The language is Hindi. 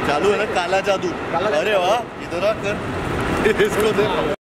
चालू है ना काला जादू। अरे वाह, इधर आकर इसको देखो।